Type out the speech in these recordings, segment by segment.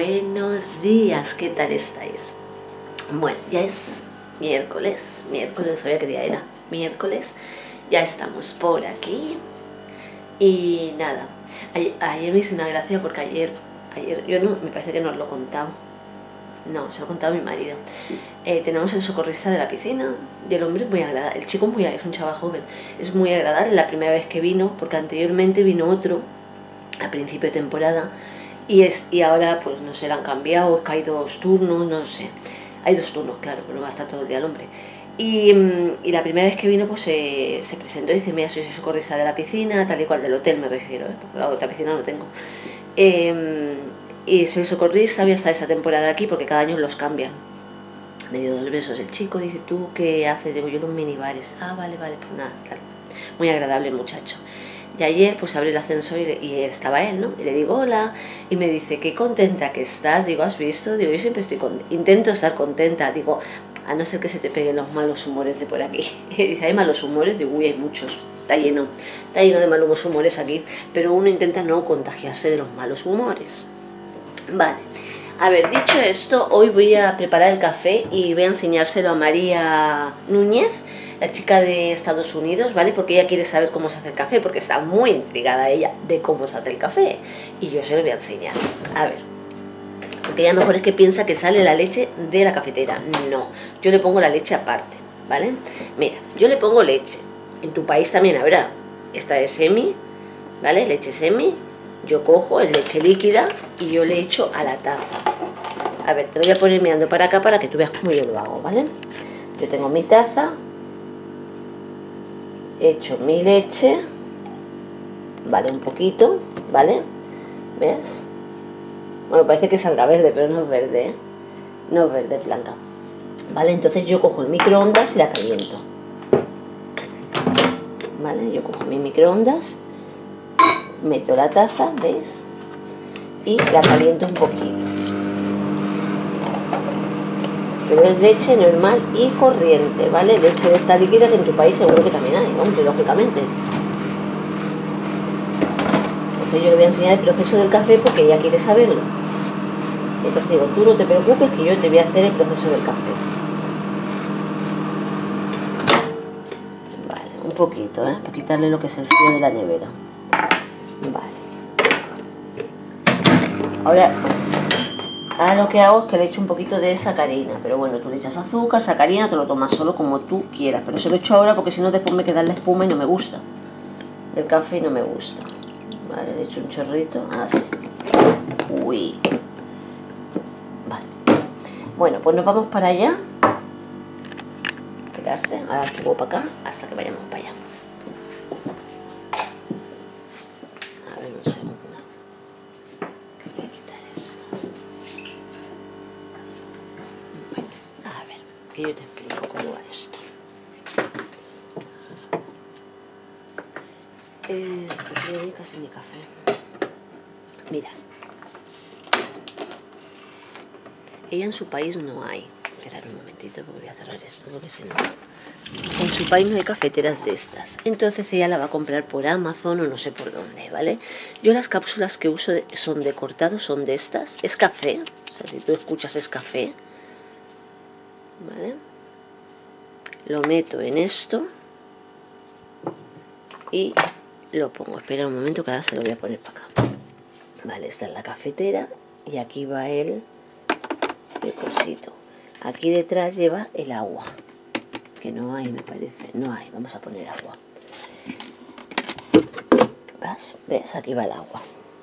Buenos días, ¿qué tal estáis? Bueno, ya es miércoles, no sabía qué día era, miércoles, ya estamos por aquí y nada, ayer me hice una gracia porque ayer yo no, me parece que no os lo he contado, no, se lo he contado a mi marido. Tenemos el socorrista de la piscina y el hombre es muy agradable, el chico es un chaval joven, es muy agradable. La primera vez que vino, porque anteriormente vino otro a principio de temporada y ahora pues no sé, la han cambiado, es que hay 2 turnos, no sé, hay 2 turnos, claro, pero no va a estar todo el día el hombre. Y la primera vez que vino pues se presentó y dice: mira, soy socorrista de la piscina, tal y cual, del hotel me refiero, porque la otra piscina no tengo. Y soy socorrista, voy a estar esta temporada aquí porque cada año los cambian. Me dio 2 besos el chico, dice: ¿tú qué haces? Digo: yo en los minibares. Ah, vale, pues nada, tal. Muy agradable el muchacho. Y ayer pues abrí el ascensor y estaba él, ¿no? Y le digo: hola, y me dice: qué contenta que estás. Digo: ¿has visto? Digo: yo siempre intento estar contenta. Digo, a no ser que se te peguen los malos humores de por aquí. Y dice: ¿hay malos humores? Digo: uy, hay muchos. Está lleno de malos humores aquí, pero uno intenta no contagiarse de los malos humores. Vale, a ver, dicho esto, hoy voy a preparar el café y voy a enseñárselo a María Núñez, la chica de Estados Unidos, ¿vale? Porque ella quiere saber cómo se hace el café, porque está muy intrigada ella de cómo se hace el café. Y yo se lo voy a enseñar. A ver, porque ella mejor es que piensa que sale la leche de la cafetera. No, yo le pongo la leche aparte, ¿vale? Mira, yo le pongo leche. En tu país también habrá. Esta es semi, ¿vale? Leche semi. Yo cojo, es leche líquida y yo le echo a la taza. A ver, te lo voy a poner mirando para acá para que tú veas cómo yo lo hago, ¿vale? Yo tengo mi taza, echo mi leche, ¿vale? Un poquito, ¿vale? ¿Ves? Bueno, parece que salga verde, pero no es verde, ¿eh? No es verde, es blanca. ¿Vale? Entonces yo cojo el microondas y la caliento. ¿Vale? Yo cojo mi microondas, meto la taza, ¿ves? Y la caliento un poquito. Pero es leche normal y corriente, ¿vale? Leche de esta líquida que en tu país seguro que también hay, hombre, lógicamente. Entonces yo le voy a enseñar el proceso del café porque ella quiere saberlo. Entonces digo: tú no te preocupes que yo te voy a hacer el proceso del café. Vale, un poquito, ¿eh? Para quitarle lo que es el frío de la nevera. Vale. Ahora lo que hago es que le echo un poquito de sacarina, pero bueno, tú le echas azúcar, sacarina, te lo tomas solo como tú quieras, pero se lo echo ahora porque si no después me queda la espuma y no me gusta. El café no me gusta. Vale, le echo un chorrito, así. Uy. Vale. Bueno, pues nos vamos para allá. Esperarse, ahora subo para acá hasta que vayamos para allá. A ver, un segundo. Voy a quitar esto. Bueno, a ver, que yo te explico cómo va esto. Porque casi ni café. Mira, ella en su país no hay. Esperar un momentito porque voy a cerrar esto, porque si no... En su país no hay cafeteras de estas. Entonces ella la va a comprar por Amazon o no sé por dónde, ¿vale? Yo las cápsulas que uso son de cortado, son de estas. Es café, o sea, si tú escuchas es café. ¿Vale? Lo meto en esto y lo pongo. Espera un momento que ahora se lo voy a poner para acá. Vale, esta es la cafetera y aquí va el cosito. Aquí detrás lleva el agua, que no hay, me parece. No hay, vamos a poner agua. ¿Ves? Aquí va el agua.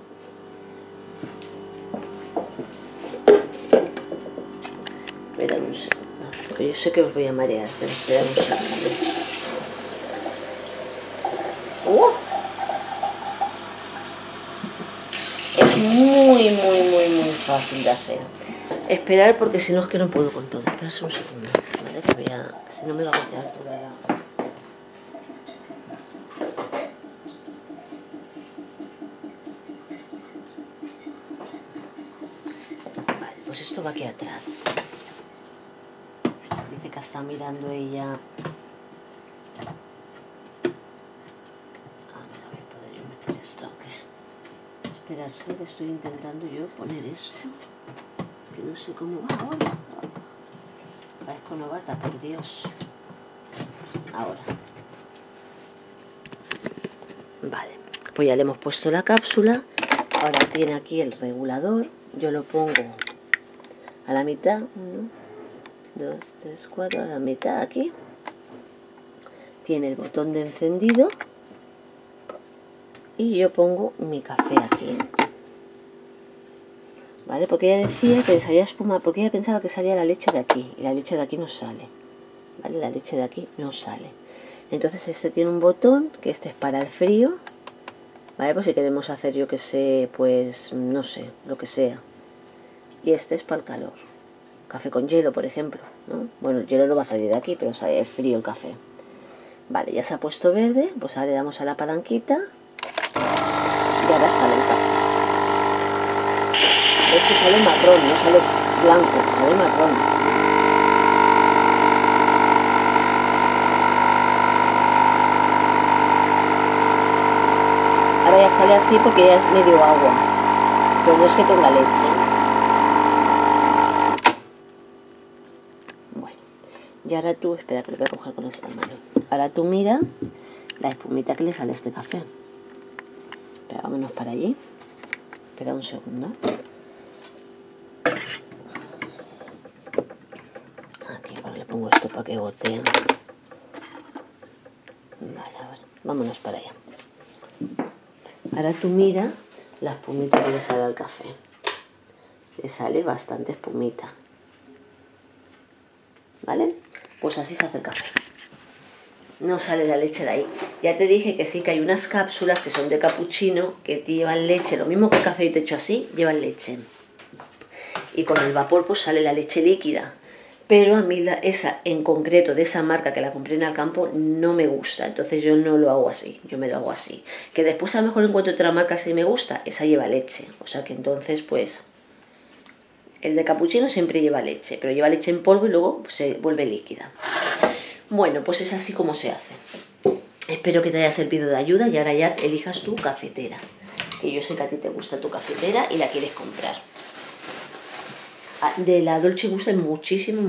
Espera un segundo, porque yo sé que os voy a marear, pero espera un segundo. Es muy fácil de hacer. Esperar porque si no es que no puedo con todo. Espera un segundo, ¿vale? Que si no me va a gotear toda la... Vale, pues esto va aquí atrás. Dice que está mirando ella... Ah, no voy a poder yo meter esto, ¿qué? Esperar sé que estoy intentando yo poner esto, que no sé cómo va ahora. Parezco novata, por Dios. Ahora. Vale, pues ya le hemos puesto la cápsula. Ahora tiene aquí el regulador. Yo lo pongo a la mitad. 1, 2, 3, 4, a la mitad aquí. Tiene el botón de encendido. Y yo pongo mi café aquí. ¿Vale? Porque ella decía que salía espuma, porque ella pensaba que salía la leche de aquí. Y la leche de aquí no sale. ¿Vale? La leche de aquí no sale. Entonces este tiene un botón, que este es para el frío. ¿Vale? Pues si queremos hacer, yo que sé, pues no sé, lo que sea. Y este es para el calor. Café con hielo, por ejemplo, ¿no? Bueno, el hielo no va a salir de aquí, pero sale el frío el café. Vale, ya se ha puesto verde, pues ahora le damos a la palanquita. Y ahora sale el café. Es que sale marrón, no sale blanco, sale marrón. Ahora ya sale así porque ya es medio agua, pero no es que tenga leche. Bueno, y ahora tú, espera que lo voy a coger con esta mano. Ahora tú mira la espumita que le sale a este café. Espera, vámonos para allí. Espera un segundo. Aquí, ahora le pongo esto para que gotee. Vale, ahora, vámonos para allá. Ahora tú mira la espumita que le sale al café. Le sale bastante espumita. ¿Vale? Pues así se hace el café. No sale la leche de ahí. Ya te dije que sí, que hay unas cápsulas que son de capuchino que te llevan leche. Lo mismo que el café y te hecho así, llevan leche. Y con el vapor pues sale la leche líquida. Pero a mí esa en concreto, de esa marca que la compré en Alcampo, no me gusta. Entonces yo no lo hago así, yo me lo hago así. Que después a lo mejor encuentro otra marca si me gusta, esa lleva leche. O sea que entonces pues el de capuchino siempre lleva leche, pero lleva leche en polvo y luego pues, se vuelve líquida. Bueno, pues es así como se hace. Espero que te haya servido de ayuda y ahora ya elijas tu cafetera. Que yo sé que a ti te gusta tu cafetera y la quieres comprar. De la Dolce Gusto hay muchísimos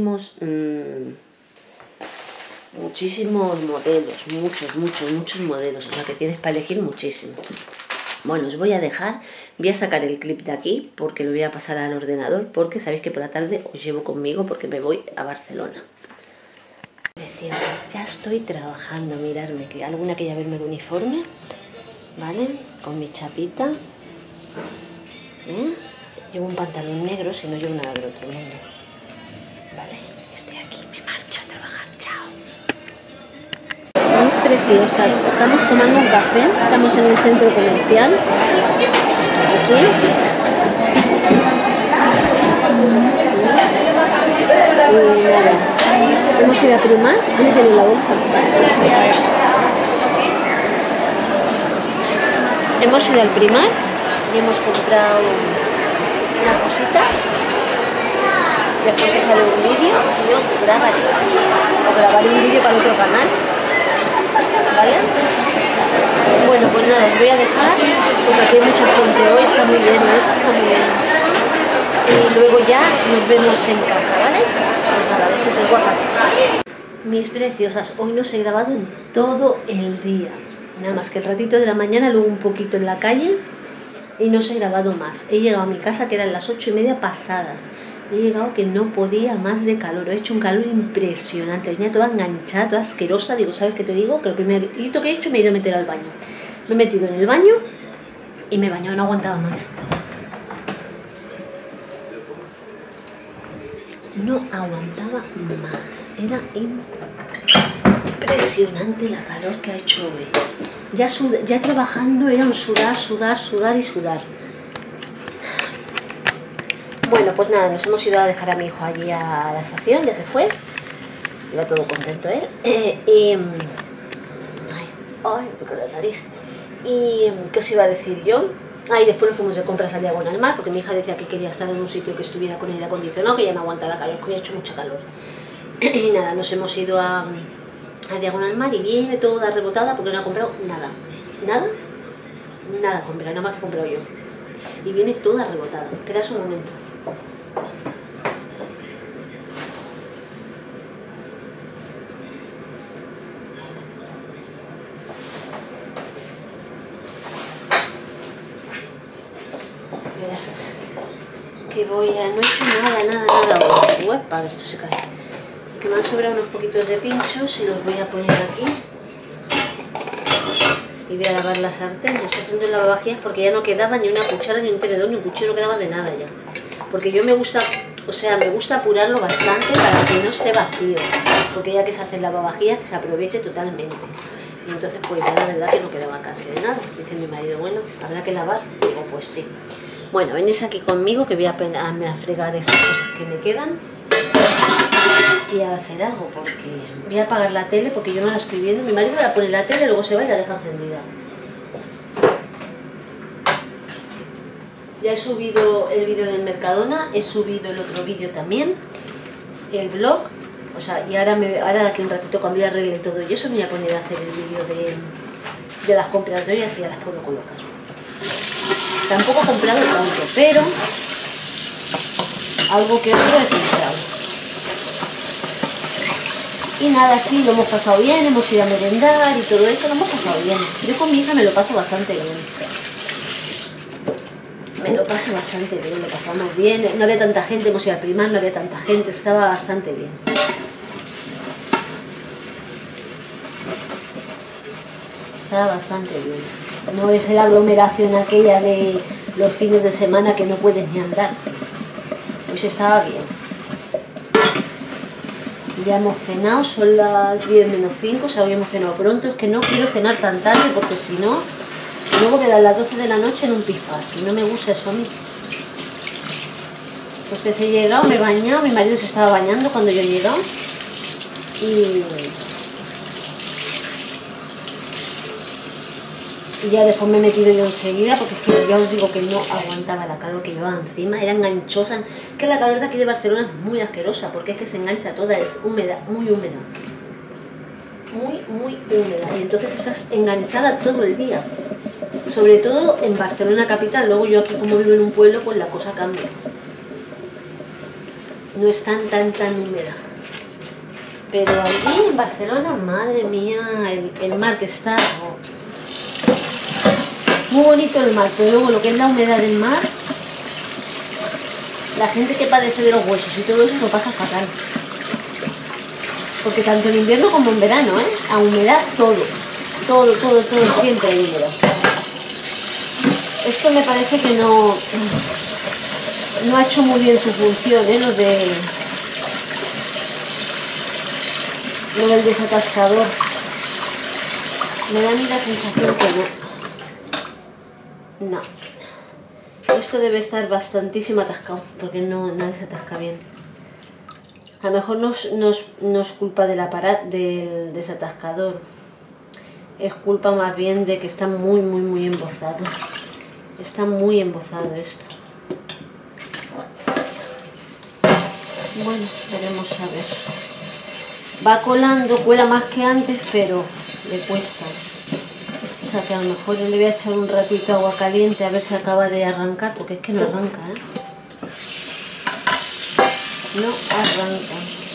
modelos, muchos modelos, o sea que tienes para elegir muchísimo. Bueno, os voy a dejar, voy a sacar el clip de aquí porque lo voy a pasar al ordenador porque sabéis que por la tarde os llevo conmigo porque me voy a Barcelona. Preciosas, ya estoy trabajando, mirarme, que alguna que ya verme de uniforme, ¿vale? Con mi chapita, Llevo un pantalón negro, si no llevo nada del otro mundo. Vale, estoy aquí, me marcho a trabajar, chao. Mis preciosas, estamos tomando un café, estamos en el centro comercial, aquí. Y nada, hemos ido a Primark, ¿dónde tenéis la bolsa? Hemos ido al Primark y hemos comprado unas cositas. Después os haré un vídeo y os grabaré. Os grabaré un vídeo para otro canal. ¿Vale? Bueno, pues nada, os voy a dejar porque aquí hay mucha gente hoy, está muy bien, esto está muy bien. Y luego ya nos vemos en casa, ¿vale? Pues nada, besitos guapas. Mis preciosas, hoy no os he grabado en todo el día. Nada más que el ratito de la mañana, luego un poquito en la calle y no os he grabado más. He llegado a mi casa que eran las 8:30 pasadas. He llegado que no podía más de calor. He hecho un calor impresionante. Venía toda enganchada, toda asquerosa. Digo, ¿sabes qué te digo? Que lo primerito que he hecho me he ido a meter al baño. Me he metido en el baño y me he bañado, no aguantaba más. No aguantaba más. Era impresionante la calor que ha hecho hoy. Ya trabajando era un sudar, sudar, sudar y sudar. Bueno, pues nada, nos hemos ido a dejar a mi hijo allí a la estación, ya se fue. Iba todo contento él. Ay, me pico la nariz. ¿Y qué os iba a decir yo? Y después nos fuimos de compras a Diagonal Mar, porque mi hija decía que quería estar en un sitio que estuviera con aire acondicionado, que ya no aguantaba la calor, que hoy ha hecho mucha calor. Y nada, nos hemos ido a Diagonal Mar y viene toda rebotada porque no ha comprado nada. Nada comprado, nada más que he comprado yo. y viene toda rebotada. Espera un momento. Verás que voy a... no he hecho nada. Uepa, esto se cae. Que me han sobrado unos poquitos de pinchos y los voy a poner aquí. Y voy a lavar la sartén. Estoy haciendo el lavavajillas porque ya no quedaba ni una cuchara, ni un tenedor, ni un cuchillo, no quedaba de nada ya. Porque yo me gusta, o sea, me gusta apurarlo bastante para que no esté vacío. Porque ya que se hace el lavavajillas, que se aproveche totalmente. Y entonces pues ya la verdad que no quedaba casi de nada. Dice mi marido, bueno, ¿habrá que lavar? Digo, pues sí. Bueno, venís aquí conmigo que voy a fregar estas cosas que me quedan. Y a hacer algo, porque voy a apagar la tele porque yo no la estoy viendo. Mi marido la pone en la tele, luego se va y la deja encendida. Ya he subido el vídeo del Mercadona, he subido el otro vídeo también, el blog, o sea, y ahora de aquí un ratito cuando ya arregle todo y eso me voy a poner a hacer el vídeo de las compras de hoy, así ya las puedo colocar. Tampoco he comprado tanto, pero algo que otro he comprado. Y nada, sí, lo hemos pasado bien, hemos ido a merendar y todo eso, lo hemos pasado bien. Yo con mi hija me lo paso bastante bien. Me lo paso bastante bien, lo pasamos bien. No había tanta gente, hemos ido al Primar, no había tanta gente, estaba bastante bien. Estaba bastante bien. No es la aglomeración aquella de los fines de semana que no puedes ni andar. Pues estaba bien. Ya hemos cenado, son las 10 menos 5, o sea, hoy hemos cenado pronto. Es que no quiero cenar tan tarde porque si no, luego quedan las 12 de la noche en un pispás y no me gusta eso a mí. Entonces he llegado, me he bañado, mi marido se estaba bañando cuando yo he llegado y ya después me he metido yo enseguida porque es que ya os digo que no aguantaba la calor que llevaba encima, era enganchosa. Que la calor de aquí de Barcelona es muy asquerosa porque es que se engancha toda, es húmeda, muy húmeda. Muy húmeda y entonces estás enganchada todo el día. Sobre todo en Barcelona capital, luego yo aquí como vivo en un pueblo pues la cosa cambia. No es tan húmeda. Pero aquí en Barcelona, madre mía, el mar que está... Muy bonito el mar, pero luego lo que es la humedad del mar, la gente que padece de los huesos y todo eso lo pasa fatal. Porque tanto en invierno como en verano, a humedad todo, siempre hay humedad. Esto me parece que no ha hecho muy bien su función, lo del desatascador. Me da a mí la sensación que no. Esto debe estar bastantísimo atascado, porque nadie se atasca bien. A lo mejor no es culpa del desatascador. Es culpa más bien de que está muy embozado. Está muy embozado esto. Bueno, veremos a ver. Va colando, cuela más que antes, pero le cuesta. O sea que a lo mejor yo le voy a echar un ratito agua caliente a ver si acaba de arrancar, porque es que no arranca, No arranca.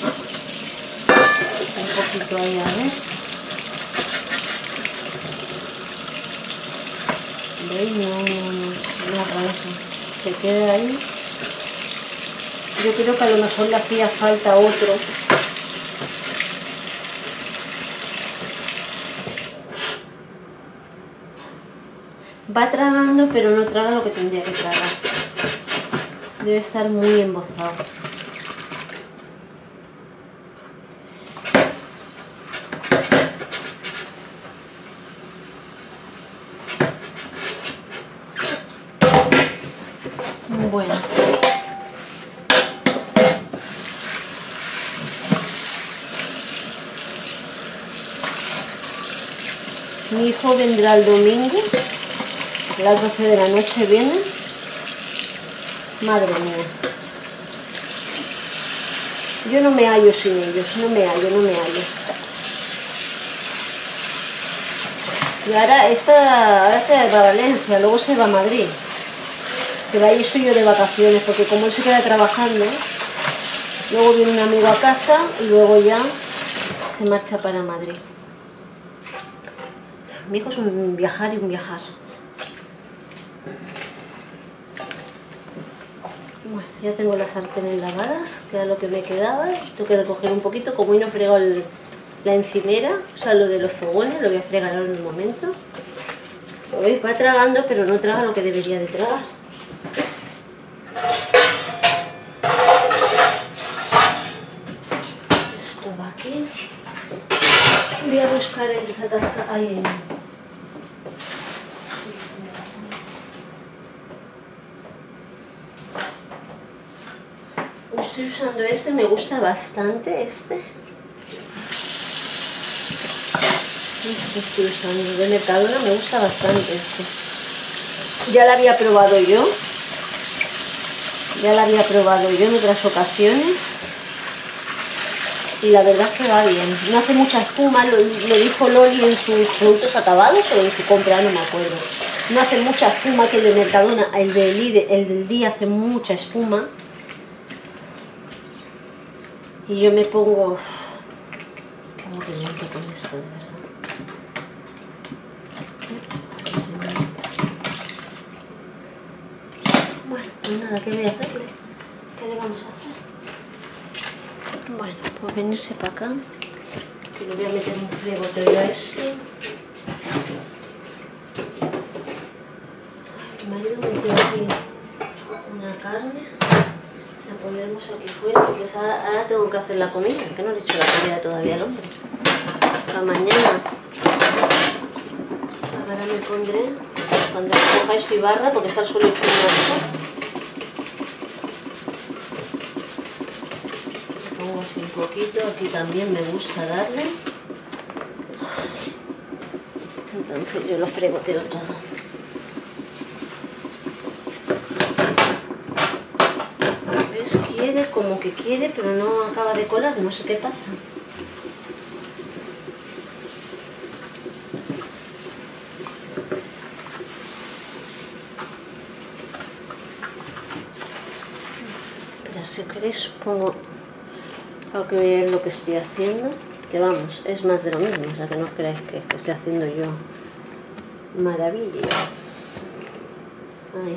Un poquito ahí, a ver. ¿Veis? No arranca. Se queda ahí. Yo creo que a lo mejor le hacía falta otro. Va tragando, pero no traga lo que tendría que tragar. Debe estar muy embozado. Bueno. Mi hijo vendrá el domingo. A las 12 de la noche viene. Madre mía. Yo no me hallo sin ellos, no me hallo. Y ahora se va a Valencia, luego se va a Madrid. Pero ahí estoy yo de vacaciones, porque como él se queda trabajando, luego viene un amigo a casa y luego ya se marcha para Madrid. Mi hijo es un viajar y un viajar. Bueno, ya tengo las sartenes lavadas, que era lo que me quedaba. Tengo que recoger un poquito, como hoy no he fregado la encimera, o sea, lo de los fogones, lo voy a fregar ahora en un momento. Lo veis, va tragando, pero no traga lo que debería de tragar. Esto va aquí. Voy a buscar el desatasca. Ahí. Estoy usando este, me gusta bastante este. Estoy usando de Mercadona, me gusta bastante este. Ya la había probado yo. En otras ocasiones. Y la verdad es que va bien. No hace mucha espuma, lo dijo Loli en sus productos acabados o en su compra, no me acuerdo. No hace mucha espuma, que el de Mercadona, el del día hace mucha espuma. Y yo me pongo... Qué aburrimiento con esto, de verdad. Bueno, pues nada, ¿qué voy a hacerle? ¿Qué le vamos a hacer? Bueno, pues venirse para acá. Que le voy a meter un fregoteo a esto. Mi marido metió aquí una carne. La pondremos aquí fuera, porque ahora tengo que hacer la comida, que no le he hecho la comida todavía al hombre. Para mañana. Ahora me pondré, cuando coja esto y barra, porque está el suelo hecho un asco. Le pongo así un poquito, aquí también me gusta darle. Entonces yo lo fregoteo todo. Quiere como que quiere, pero no acaba de colar, no sé qué pasa. Pero si queréis pongo algo que ver lo que estoy haciendo, que vamos, es más de lo mismo, o sea que no creáis que estoy haciendo yo maravillas. Ahí.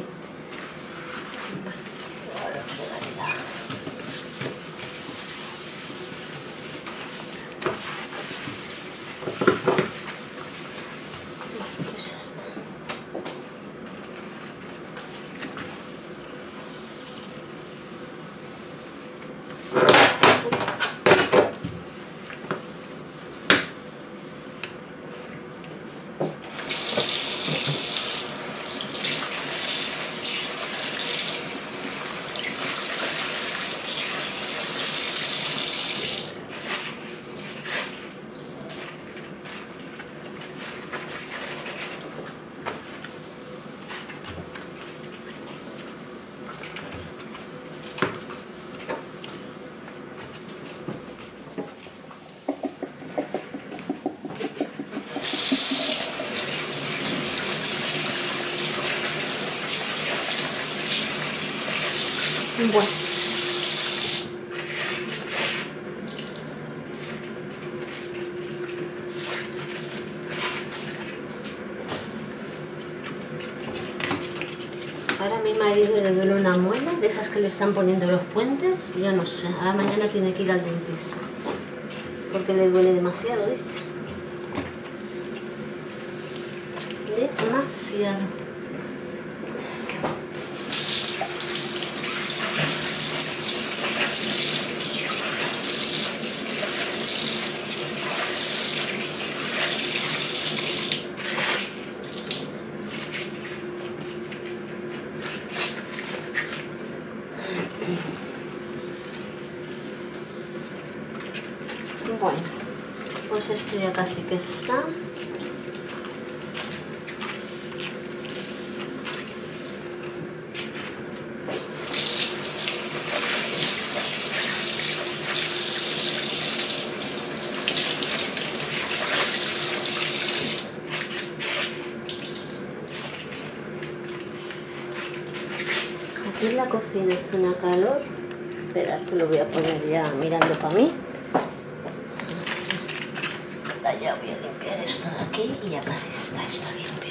Bueno. Ahora a mi marido le duele una muela, de esas que le están poniendo los puentes, yo no sé, ahora mañana tiene que ir al dentista, porque le duele demasiado, dice. Demasiado. Bueno, pues esto ya casi que está. aquí en la cocina hace una calor. Esperar que lo voy a poner ya mirando para mí. Así. Ya voy a limpiar esto de aquí y ya casi está esto limpio.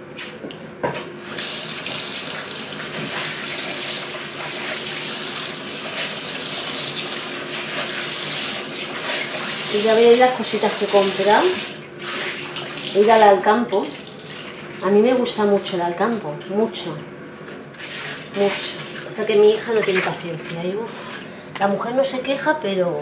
Y ya veréis las cositas que he comprado. Ir al campo. A mí me gusta mucho el Alcampo, mucho. O sea que mi hija no tiene paciencia. Y, la mujer no se queja, pero...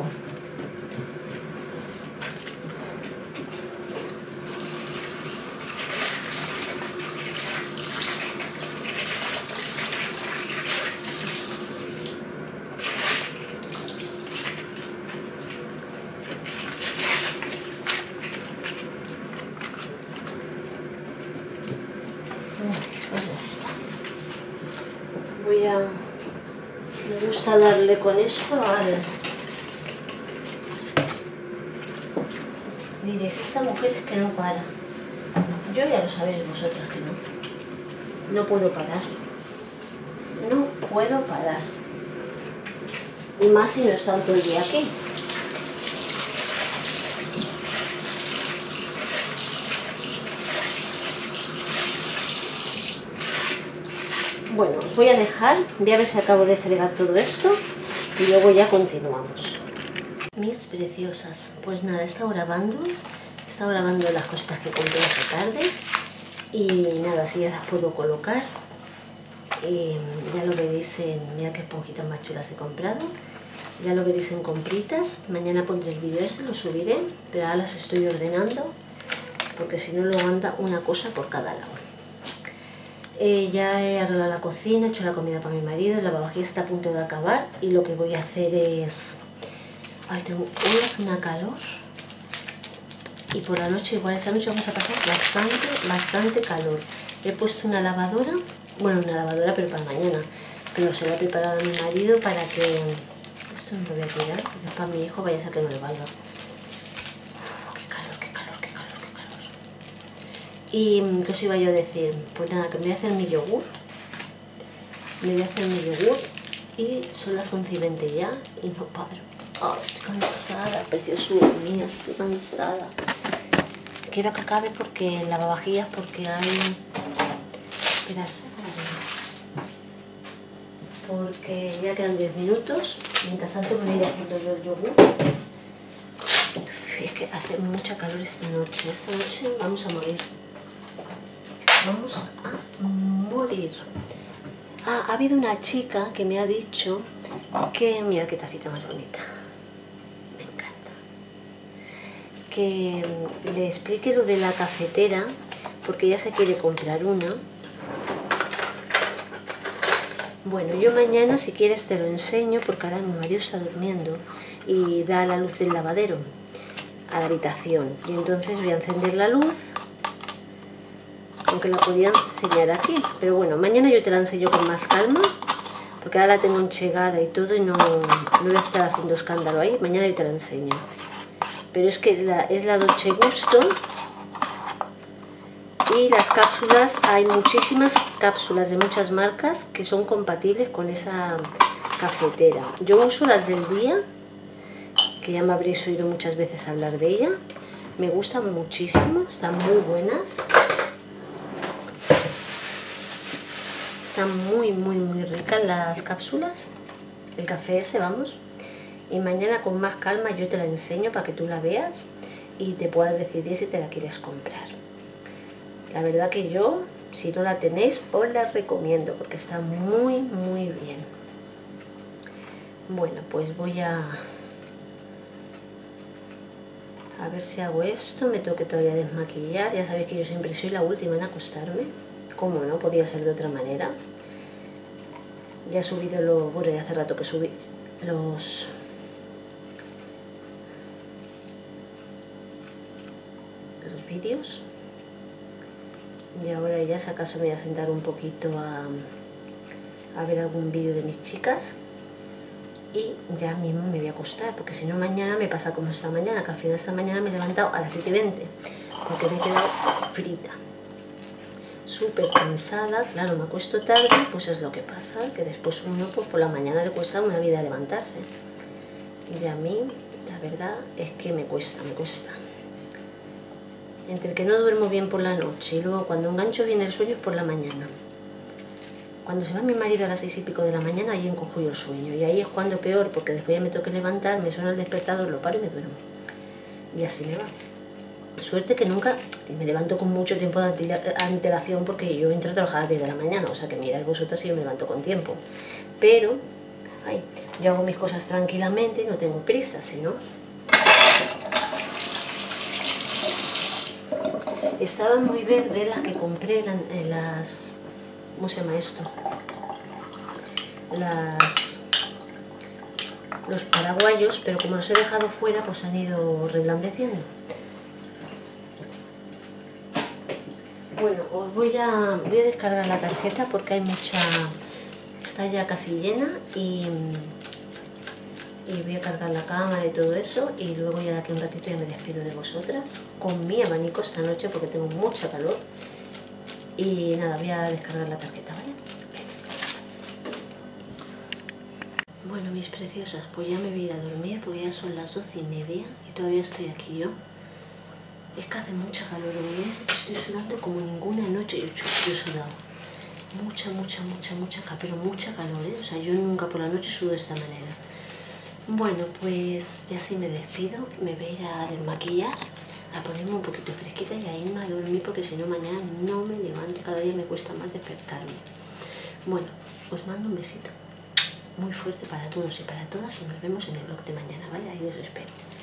Pues ya está. Me gusta darle con esto al... Diréis, esta mujer es que no para. Yo ya lo sabéis vosotras que no. No puedo parar. No puedo parar. Y más si no he estado todo el día aquí. Bueno, os voy a dejar, voy a ver si acabo de fregar todo esto y luego ya continuamos. Mis preciosas, pues nada, he estado grabando las cositas que compré esta tarde y nada, así ya las puedo colocar. Ya lo veréis mirad qué esponjitas más chulas he comprado, ya lo veréis en compritas. Mañana pondré el vídeo lo subiré, pero ahora las estoy ordenando porque si no luego anda una cosa por cada lado. Ya he arreglado la cocina, he hecho la comida para mi marido, el lavavajillas está a punto de acabar y lo que voy a hacer es... Ay, hoy hace una calor y por la noche, igual esta noche vamos a pasar bastante calor. He puesto una lavadora, bueno, una lavadora pero para mañana, pero se la he preparado a mi marido para que... Esto no lo voy a tirar, es para mi hijo, vaya a ser que no le valga. Y ¿qué os iba yo a decir? Pues nada, que me voy a hacer mi yogur. Y son las 11:20 ya y no paro. Oh, estoy cansada, preciosura mía, estoy cansada. Quiero que acabe porque el lavavajillas, porque hay... Esperad, porque ya quedan 10 minutos. Mientras tanto me voy a ir haciendo yo el yogur. Es que hace mucha calor esta noche. Esta noche vamos a morir. Vamos a morir. Ha habido una chica que me ha dicho que... Mira qué tacita más bonita. Me encanta. Que le explique lo de la cafetera, porque ella se quiere comprar una. Bueno, yo mañana si quieres te lo enseño, porque ahora mi marido está durmiendo y da la luz del lavadero a la habitación. Y entonces voy a encender la luz. Aunque la podía enseñar aquí, pero bueno, mañana yo te la enseño con más calma, porque ahora la tengo enchegada y todo y no voy a estar haciendo escándalo ahí. Mañana yo te la enseño, pero es que es la Dolce Gusto y las cápsulas, hay muchísimas cápsulas de muchas marcas que son compatibles con esa cafetera. Yo uso las del día, que ya me habréis oído muchas veces hablar de ella, me gustan muchísimo, están muy buenas. Están muy ricas las cápsulas, el café ese, vamos. Y mañana con más calma yo te la enseño para que tú la veas y te puedas decidir si te la quieres comprar. La verdad que yo, si no la tenéis, os la recomiendo porque está muy bien. Bueno, pues voy a ver si hago esto. Me tengo que todavía desmaquillar. Ya sabéis que yo siempre soy la última en acostarme. Como no podía ser de otra manera. Ya he subido bueno, ya hace rato que subí los vídeos. Y ahora ya si acaso me voy a sentar un poquito a ver algún vídeo de mis chicas. Y ya mismo me voy a acostar, porque si no mañana me pasa como esta mañana, que al final esta mañana me he levantado a las 7:20, porque me he quedado frita. súper cansada, claro, me acuesto tarde, pues es lo que pasa, que después uno pues por la mañana le cuesta una vida levantarse. Y a mí, la verdad, es que me cuesta. Entre que no duermo bien por la noche y luego cuando engancho bien el sueño es por la mañana. Cuando se va mi marido a las 6 y pico de la mañana, ahí encojo yo el sueño. Y ahí es cuando peor, porque después ya me tengo que levantar, me suena el despertador, lo paro y me duermo. Y así me va. Suerte que nunca me levanto con mucho tiempo de antelación, porque yo entro a trabajar a las 10 de la mañana, o sea que mirad vosotras si yo me levanto con tiempo. Pero, ay, yo hago mis cosas tranquilamente y no tengo prisa, si no. Estaban muy verdes las que compré, las... ¿Cómo se llama esto? Los paraguayos, pero como los he dejado fuera, pues han ido reblandeciendo. Bueno, os voy a descargar la tarjeta porque hay mucha... Está ya casi llena y voy a cargar la cámara y todo eso, y luego ya de aquí un ratito ya me despido de vosotras con mi abanico esta noche porque tengo mucha calor. Y nada, voy a descargar la tarjeta, ¿vale? Besitos. Bueno, mis preciosas, pues ya me voy a ir a dormir porque ya son las 12:30 y todavía estoy aquí yo. Es que hace mucha calor hoy, ¿eh? Estoy sudando como ninguna noche, yo he sudado. Mucha, pero mucha calor, ¿eh? O sea, yo nunca por la noche sudo de esta manera. Bueno, pues ya sí me despido, me voy a ir a desmaquillar, a ponerme un poquito fresquita y a irme a dormir porque si no mañana no me levanto, cada día me cuesta más despertarme. Bueno, os mando un besito muy fuerte para todos y para todas y nos vemos en el vlog de mañana, ¿vale? Ahí os espero.